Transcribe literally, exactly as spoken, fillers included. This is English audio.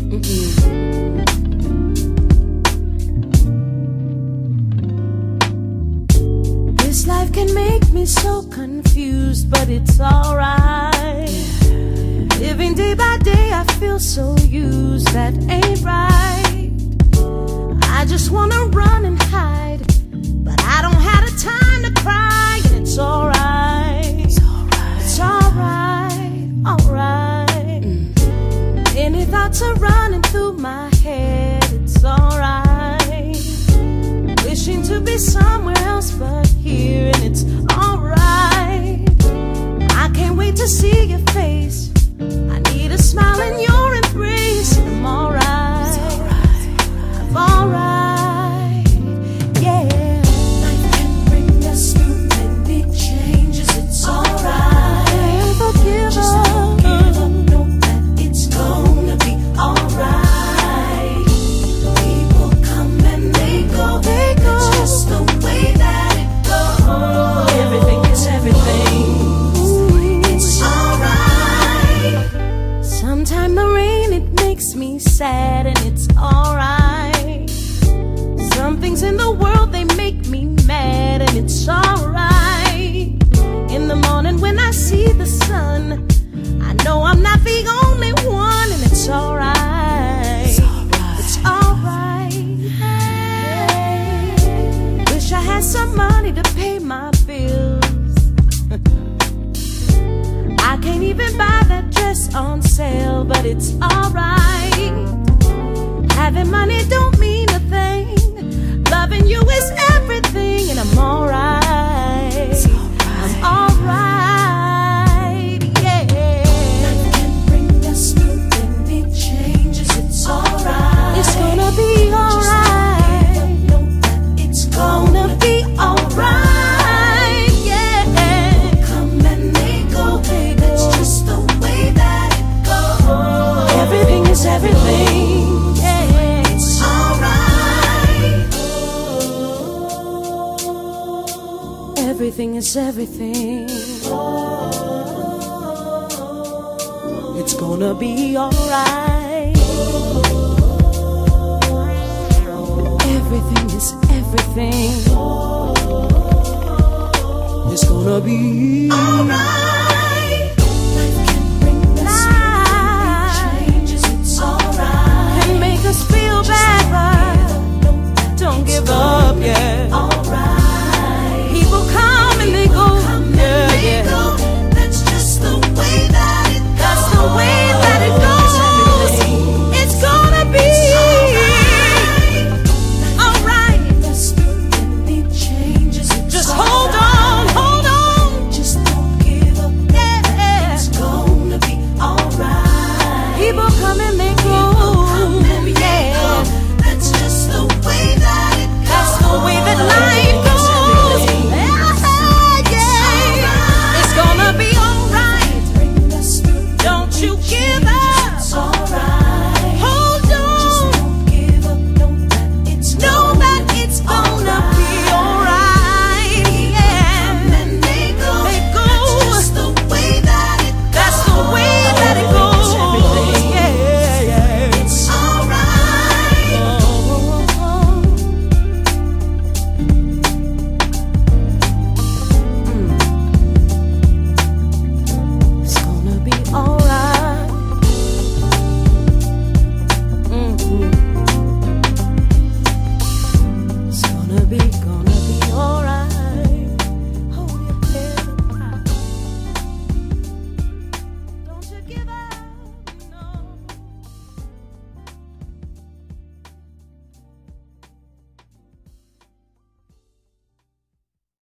This life can make me so confused, but it's alright. Living day by day, I feel so used, that ain't right. I just wanna run and hide, but I don't have the time to cry, and it's alright. It's alright. It's alright, alright. Mm. Any thoughts are running through my head, it's alright. Wishing to be somewhere else but here, and it's alright. I can't wait to see your face. I need a smile in your embrace. I'm alright. It's alright. I'm alright. Yeah. Life can bring us through many changes. It's alright. Never give Just up. Don't give up. Know that it's gonna be alright. People come and they go. They go. It's just the way that it goes. Everything is everything. It's alright. Sometimes the rain, it makes me sad, and it's alright. Some things in the world, they make me mad, and it's alright. In the morning when I see the sun, I know I'm not the only one, and it's alright. It's alright. It's alright. Hey. Wish I had some money to pay my bills. I can't even buy that dress on sale, but it's alright. Having money don't mean a thing. Loving you is everything, and I'm alright. I'm alright, yeah. Life can bring us through many changes. It's alright. It's gonna be alright. Just know that it's gonna be alright. Everything, yeah. It's alright. Everything is everything. It's gonna be alright. Everything is everything. It's gonna be alright.